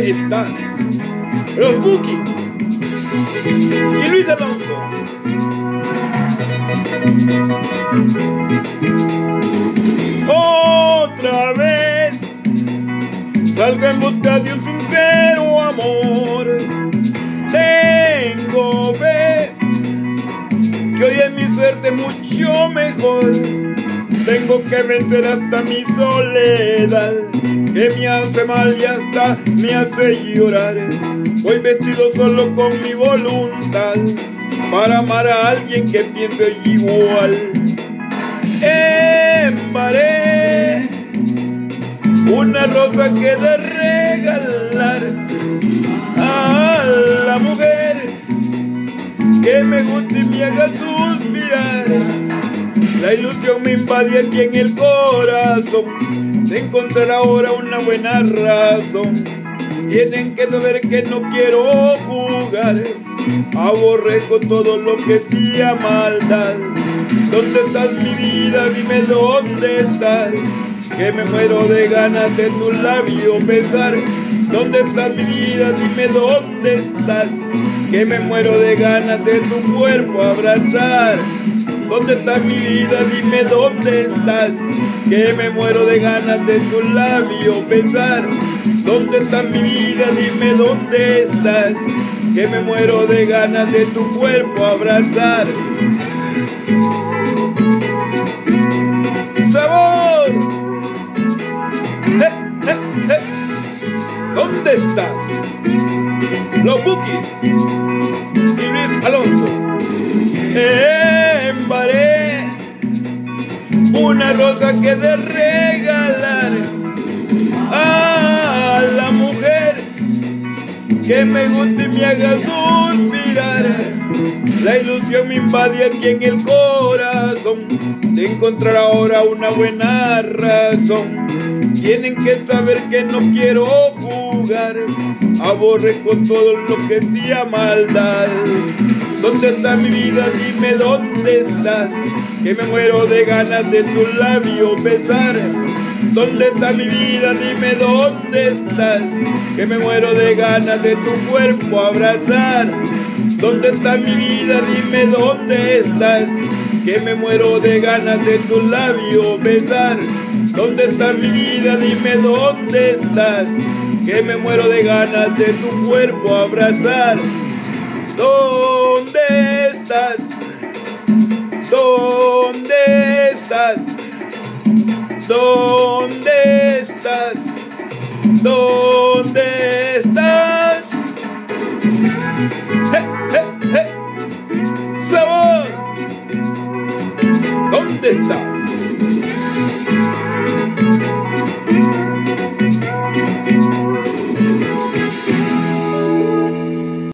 ¿Dónde estás? Los Bukis y Luis Alonso. Otra vez salgo en busca de un sincero amor. Tengo fe que hoy es mi suerte mucho mejor. Tengo que vencer hasta mi soledad, que me hace mal y hasta me hace llorar. Voy vestido solo con mi voluntad para amar a alguien que piense igual. Embaré una rosa que de regalar a la mujer que me guste y me haga suspirar. La ilusión me invade aquí en el corazón de encontrar ahora una buena razón. Tienen que saber que no quiero jugar, aborrezco todo lo que sea maldad. ¿Dónde estás mi vida? Dime dónde estás, que me muero de ganas de tu labio besar. ¿Dónde estás mi vida? Dime dónde estás, que me muero de ganas de tu cuerpo abrazar. ¿Dónde está mi vida? Dime dónde estás, que me muero de ganas de tu labio besar. ¿Dónde está mi vida? Dime dónde estás, que me muero de ganas de tu cuerpo abrazar. ¡Sabor! ¿Dónde estás? Los Bukis y Luis Alonso. Embaré una rosa que de regalar a la mujer que me guste y me haga suspirar. La ilusión me invade aquí en el corazón de encontrar ahora una buena razón. Tienen que saber que no quiero jugar, aborrezco todo lo que sea maldad. ¿Dónde está mi vida? Dime dónde estás, que me muero de ganas de tu labio besar. ¿Dónde está mi vida? Dime dónde estás, que me muero de ganas de tu cuerpo abrazar. ¿Dónde está mi vida? Dime dónde estás, que me muero de ganas de tu labio besar. ¿Dónde está mi vida? Dime dónde estás, que me muero de ganas de tu cuerpo abrazar. ¿Dónde estás? ¿Dónde estás? ¿Dónde estás? ¿Dónde estás? ¡Sabor! ¿Dónde estás?